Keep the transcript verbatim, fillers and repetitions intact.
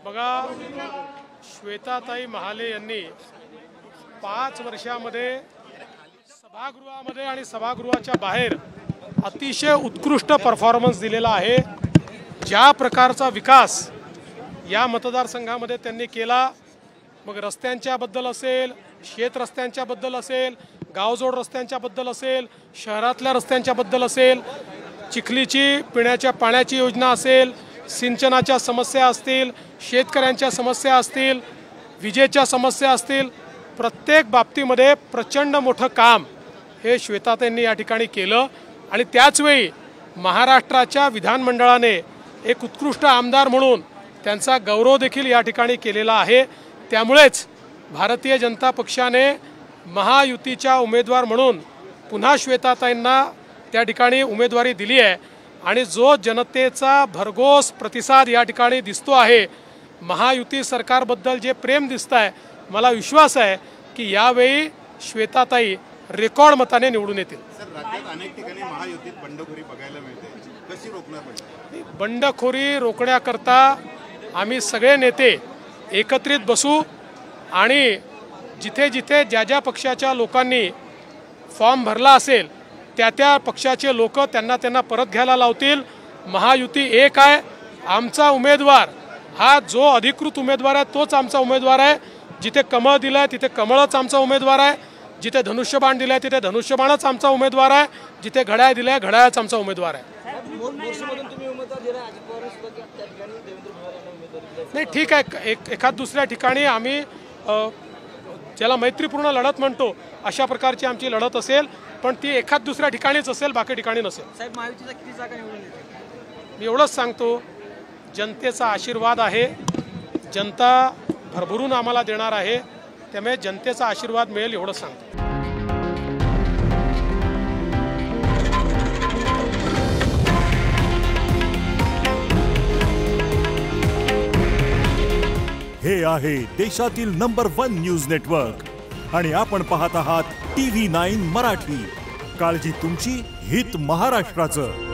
बघा, श्वेताताई महाले यांनी पाच वर्षामध्ये सभागृहामध्ये आणि सभागृहाच्या बाहेर अतिशय उत्कृष्ट परफॉर्मन्स दिलेला आहे। ज्या प्रकारचा विकास या मतदारसंघामध्ये त्यांनी केला, मग रस्त्यांच्या बद्दल असेल, शेत रस्त्यांच्या बद्दल असेल, गावजोड रस्त्यांच्या बद्दल असेल, शहरातल्या रस्त्यांच्या बद्दल असेल, चिखलीची पिण्याच्या पाण्याची योजना असेल, सिंचनाच्या समस्या असतील, शेतकऱ्यांच्या समस्या असतील, विजेच्या समस्या असतील, प्रत्येक बाबतीमध्ये प्रचंड मोठं काम हे श्वेताताईंनी या ठिकाणी केलं। आणि त्याचवेळी महाराष्ट्राच्या विधानमंडळाने एक उत्कृष्ट आमदार म्हणून त्यांचा गौरव देखील या ठिकाणी केलेला आहे। त्यामुळेच भारतीय जनता पक्षाने महायुतीच्या उमेदवार म्हणून पुन्हा श्वेताताईंना त्या ठिकाणी उमेदवारी दिली आहे। आणि जो जनतेचा भरघोस प्रतिसाद या ठिकाणी दिसतो आहे, महायुती सरकारबद्दल जे प्रेम दिसत आहे, मला विश्वास आहे की यावेळी श्वेताताई रेकॉर्ड मताने निवडून येतील। सर, राज्यात अनेक ठिकाणी महायुतीत बंडखोरी बघायला मिळते, कशी रोखणार पाहिजे? बंडखोरी रोखण्याकरता आम्ही सगळे नेते एकत्रित बसू आणि जिथे जिथे ज्या ज्या पक्षाच्या लोकांनी फॉर्म भरला असेल त्या त्या पक्षाचे लोक त्यांना त्यांना परत घ्यायला लावतील। महायुती एक आहे, आमचा उमेदवार हा जो अधिकृत उमेदवार आहे तोच आमचा उमेदवार आहे। जिथे कमळ दिलं आहे तिथे कमळच आमचा उमेदवार आहे, जिथे धनुष्यबाण दिलं आहे तिथे धनुष्यबाणच आमचा उमेदवार आहे, जिथे घड्याळ दिलं आहे घड्याळच आमचा उमेदवार आहे। नाही, ठीक आहे, एक एखाद दुसऱ्या ठिकाणी आम्ही ज्याला मैत्रीपूर्ण लढत म्हणतो अशा प्रकारची आमची लढत असेल, पण ती एखाद दुसऱ्या ठिकाणीच असेल, बाकी ठिकाणी नसेल। साहेब, महायुतीचा किती जागा निवडून येते? मी एवढंच सांगतो, जनतेचा आशीर्वाद आहे, जनता भरभरून आम्हाला देणार आहे, त्यामुळे जनतेचा आशीर्वाद मिळेल एवढंच सांगतो। हे आहे देशातील नंबर वन न्यूज नेटवर्क आणि आपण पाहत आहात टी व्ही नाईन मराठी। काळजी तुमची, हित महाराष्ट्राचं।